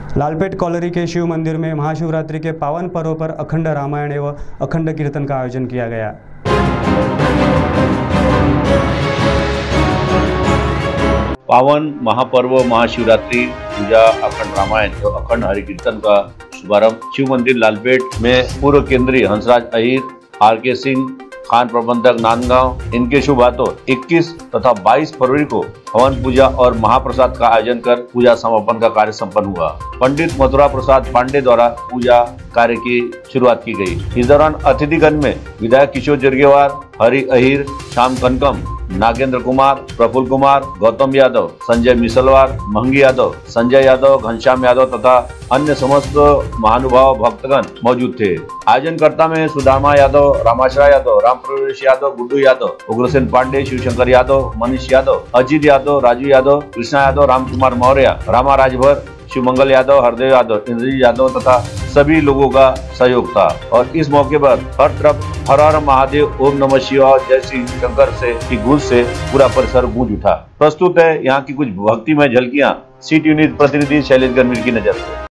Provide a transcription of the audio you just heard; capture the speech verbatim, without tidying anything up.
लालपेट colony के शिव मंदिर में महाशिवरात्रि के पावन पर्व पर अखंड रामायण एवं अखंड कीर्तन का आयोजन किया गया। पावन महापर्व महाशिवरात्रि पूजा अखंड रामायण एवं अखंड हरि कीर्तन का शुभारंभ शिव मंदिर लालपेट में पूर्व केंद्रीय हंसराज अहिर, आर के सिंह, खान प्रबंधक नांदगांव, इनके शुभ हाथों इक्कीस तथा बाईस फरवरी को हवन पूजा और महाप्रसाद का आयोजन कर पूजा समापन का कार्य संपन्न हुआ। पंडित मथुरा प्रसाद पांडे द्वारा पूजा कार्य की शुरुआत की गई। इस दौरान अतिथिगण में विधायक किशोर जरगेवार, हरि अहिर, श्याम कनकम, नागेंद्र कुमार, प्रफुल्ल कुमार, गौतम यादव, संजय मिसलवार, महंगी यादव, संजय यादव, घनश्याम यादव तथा अन्य समस्त महानुभाव भक्तगण मौजूद थे। आयोजनकर्ता में सुदामा यादव, रामाश्रय यादव, राम प्रवेश यादव, गुड्डू यादव, उग्रसेन पांडे, शिवशंकर यादव, मनीष यादव, अजीत यादव, राजू यादव, कृष्णा यादव, रामकुमार मौर्य, रामा राजभर, शिवमंगल यादव, हरदेव यादव, इंद्रजीत यादव तथा सभी लोगों का सहयोग था। और इस मौके पर हर तरफ हर हर महादेव, ओम नमः शिवाय, जय श्री शंकर से की गूंज से पूरा परिसर गूंज उठा। प्रस्तुत है यहाँ की कुछ भक्तिमय झलकियां सी टी न्यूज़ प्रतिनिधि शैलेश गर्मीर की नजर से।